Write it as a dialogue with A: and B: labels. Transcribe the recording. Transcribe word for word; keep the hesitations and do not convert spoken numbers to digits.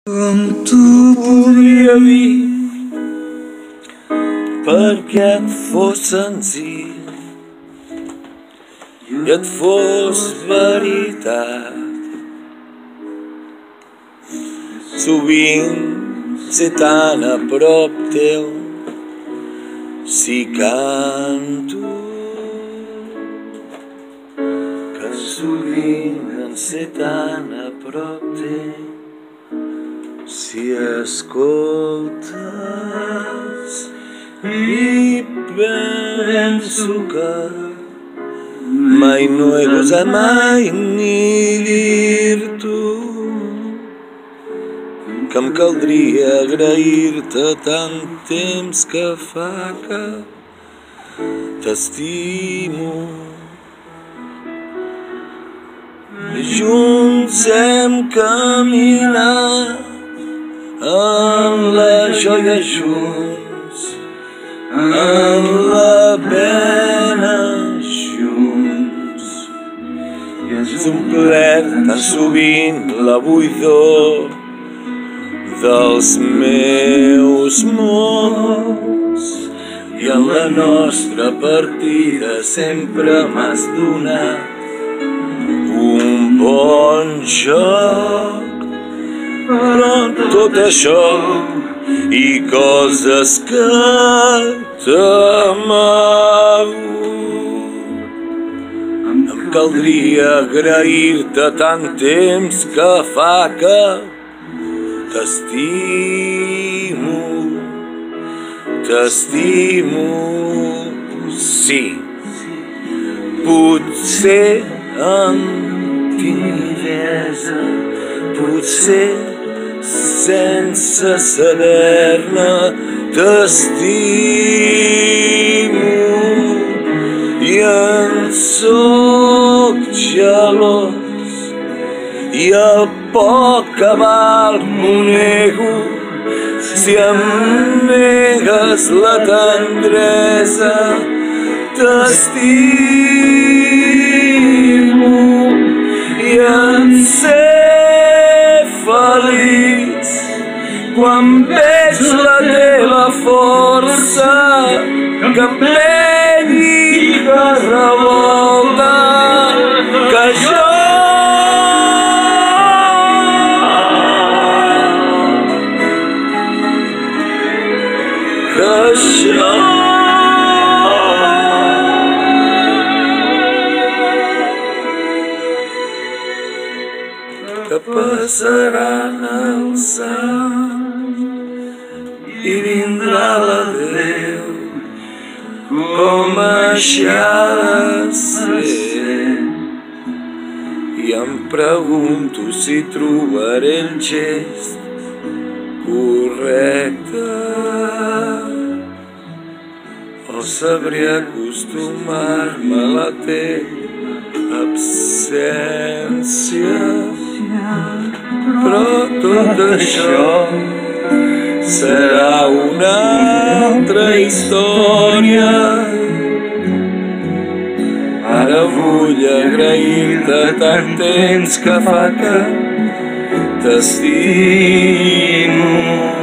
A: Com tu podria dir perquè et fos senzill i et fos veritat. Sovint ser tan a prop teu si canto, que sovint en ser tan a prop teu si escoltes i penso que mai no he gosat mai ni dir-t'ho que em caldria agrair-te tant temps que fa que t'estimo. Junts hem caminat en la joia junts, en la pena junts, i has omplert tan sovint la buidor dels meus mots, i en la nostra partida sempre m'has donat un bon joc. Però tot això i coses que t'amago, em caldria agrair-te tant temps que fa que t'estimo, t'estimo, sí. Potser en timidesa, potser sense saber-ne t'estimo, i en soc gelós i a poc cabal m'ho nego si em negues la tendresa. T'estimo i en ser feliç quan veig la teva força que empeny i que revolta, que jo que això que passaran els anys i vindrà l'adeu com així ha de ser, i em pregunto si trobaré el gest correcte o sabré acostumar-me a la teva absència. Però tot això serà una altra història. Ara vull agrair-te tant temps que fa que t'estimo.